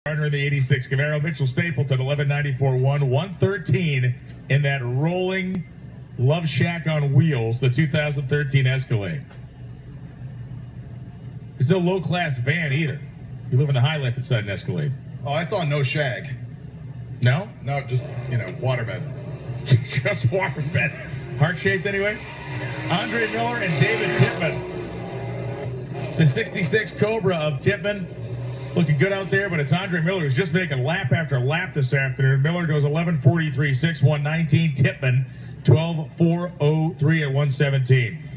Gardner in the 86 Camaro, Mitchell Stapleton 1194-1, 113 in that rolling Love Shack on wheels, the 2013 Escalade. There's no low-class van either. You live in the high life inside an Escalade. Oh, I saw no shag. No? No, just, waterbed. Just waterbed. Heart-shaped anyway? Andre Miller and David Tippmann. The 66 Cobra of Tippmann. Looking good out there, but it's Andre Miller who's just making lap after lap this afternoon. Miller goes 11:43.6, 119. Tippmann 12:4:03 at 117.